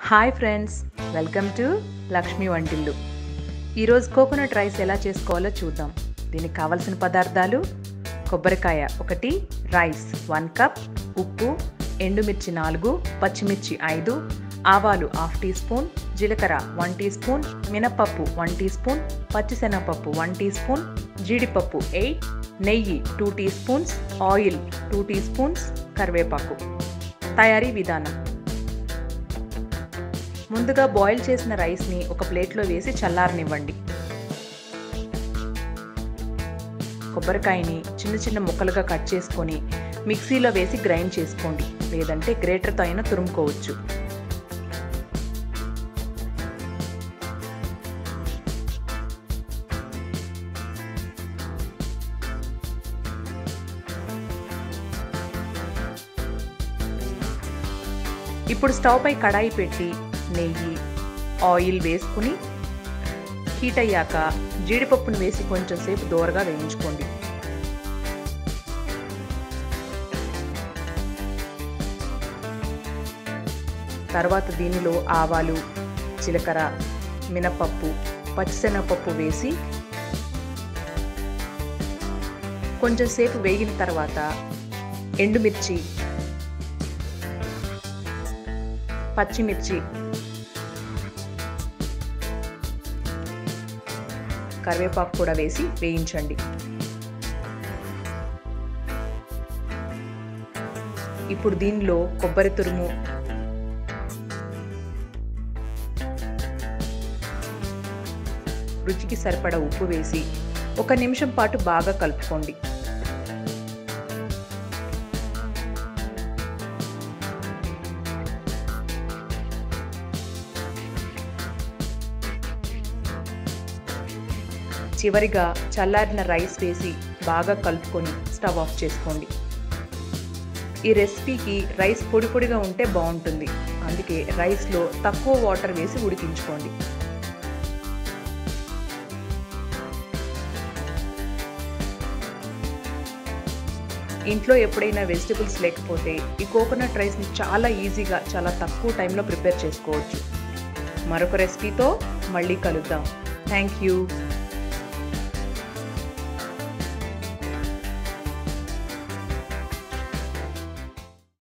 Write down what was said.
Hi friends, welcome to Lakshmi వంటిల్లు. ఈరోజు coconut rice ఎలా చేసుకోవాలో చూద్దాం. దీనికి కావలసిన పదార్థాలు: కొబ్బరికాయ 1, రైస్ 1 కప్, ఉప్పు, ఎండుమిర్చి 4, పచ్చిమిర్చి 5, ఆవాలు 1/2 టీ స్పూన్, జీలకర్ర 1 టీ స్పూన్, మినపప్పు 1 టీ స్పూన్, పచ్చిశనగపప్పు 1 టీ స్పూన్, జీడిపప్పు 8, నెయ్యి 2 teaspoons, oil 2 teaspoons, కరివేపాకు. తయారీ విధానం: ముందుగా బాయిల్ చేసిన రైస్ని ఒక ప్లేట్లో వేసి చల్లారనివ్వండి. కొబ్బరికాయని చిన్న చిన్న ముక్కలుగా కట్ చేసుకొని మిక్సీలో వేసి గ్రైండ్ చేసుకోండి, లేదంటే గ్రేటర్తో అయినా తురుముకోవచ్చు. ఇప్పుడు స్టవ్ పై కడాయి పెట్టి నెయ్యి, ఆయిల్ వేసుకుని హీట్ అయ్యాక జీడిపప్పును వేసి కొంచెం సేపు దోరగా వేయించుకోండి. తర్వాత దీనిలో ఆవాలు, జీలకర్ర, మినపప్పు, పచ్చిశనగపప్పు వేసి కొంచెం సేపు వేగిన తర్వాత ఎండుమిర్చి, పచ్చిమిర్చి, కరివేపాకు కూడా వేసి వేయించండి. ఇప్పుడు దీనిలో కొబ్బరి తురుము, రుచికి సరిపడా ఉప్పు వేసి 1 నిమిషం పాటు బాగా కలుపుకోండి. చివరిగా చల్లారిన రైస్ వేసి బాగా కలుపుకొని స్టవ్ ఆఫ్ చేసుకోండి. ఈ రెసిపీకి రైస్ పొడి పొడిగా ఉంటే బాగుంటుంది, అందుకే రైస్లో తక్కువ వాటర్ వేసి ఉడికించుకోండి. ఇంట్లో ఎప్పుడైనా వెజిటబుల్స్ లేకపోతే ఈ కోకోనట్ రైస్ని చాలా ఈజీగా, చాలా తక్కువ టైంలో ప్రిపేర్ చేసుకోవచ్చు. మరొక రెసిపీతో మళ్ళీ కలుద్దాం. Thank you.